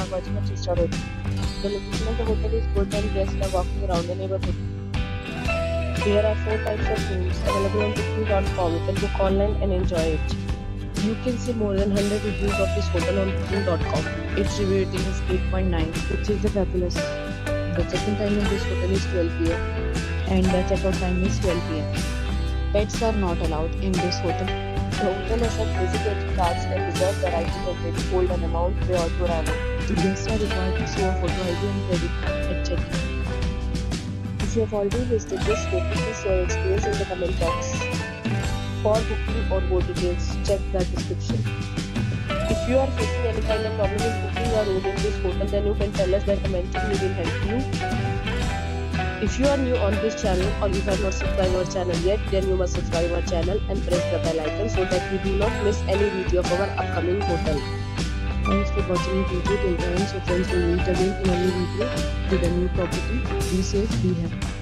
watching a 3-star hotel. The location of the hotel is good and guests love walking around the neighborhood. There are 4 types of rooms available on booking.com. You can book online and enjoy it. You can see more than 100 reviews of this hotel on booking.com. Its review rating is 8.9, which is the fabulous. The check-in time in this hotel is 12 p.m. and the check-out time is 12 p.m. Pets are not allowed in this hotel. The hotel accepts basic credit cards and reserves the right to temporarily hold an amount prior to arrival. Guests are required to show a photo ID and credit card at check-in. If you have already visited this hotel, please share your experience in the comment box. For booking or more details, check the description. If you are facing any kind of problem in booking a room in this hotel, then you can tell us by commenting. We will help you. If you are new on this channel or you have not subscribed our channel yet, then you must subscribe our channel and press the bell icon so that you do not miss any video of our upcoming hotel. Thanks for watching the video till the end. So friends, will meet again in a new video with a new property. Be safe, be happy.